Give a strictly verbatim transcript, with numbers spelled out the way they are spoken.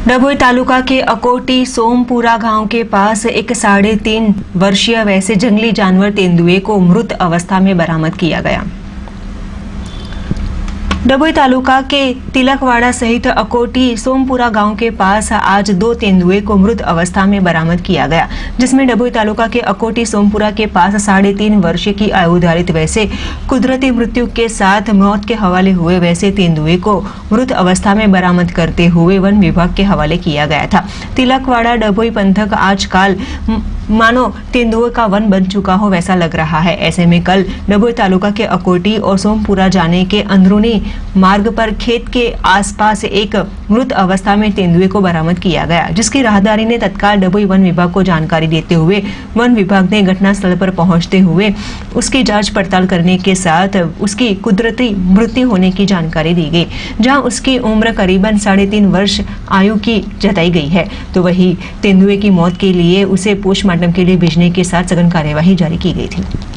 डभोई तालुका के अकोटी सोमपुरा गांव के पास एक साढ़े तीन वर्षीय वैसे जंगली जानवर तेंदुए को मृत अवस्था में बरामद किया गया। डभोई तालुका के तिलकवाड़ा सहित अकोटी सोमपुरा गांव के पास आज दो तेंदुए को मृत अवस्था में बरामद किया गया, जिसमें डभोई तालुका के अकोटी सोमपुरा के पास साढ़े तीन वर्ष की आयु धारित वैसे कुदरती मृत्यु के साथ मौत के हवाले हुए वैसे तेंदुए को मृत अवस्था में बरामद करते हुए वन विभाग के हवाले किया गया था। तिलकवाड़ा डभोई पंथक आजकल मानो तेंदुए का वन बन चुका हो वैसा लग रहा है। ऐसे में कल डभोई तालुका के अकोटी और सोमपुरा जाने के अंदरूनी मार्ग पर खेत के आसपास एक मृत अवस्था में तेंदुए को बरामद किया गया, जिसकी राहदारी ने तत्काल डभोई वन विभाग को जानकारी देते हुए वन विभाग ने घटनास्थल पर पहुंचते हुए उसकी जांच पड़ताल करने के साथ उसकी कुदरती मृत्यु होने की जानकारी दी गई, जहां उसकी उम्र करीबन साढ़े तीन वर्ष आयु की जताई गई है। तो वही तेंदुए की मौत के लिए उसे पोस्टमार्टम के लिए भेजने के साथ सघन कार्यवाही जारी की गई थी।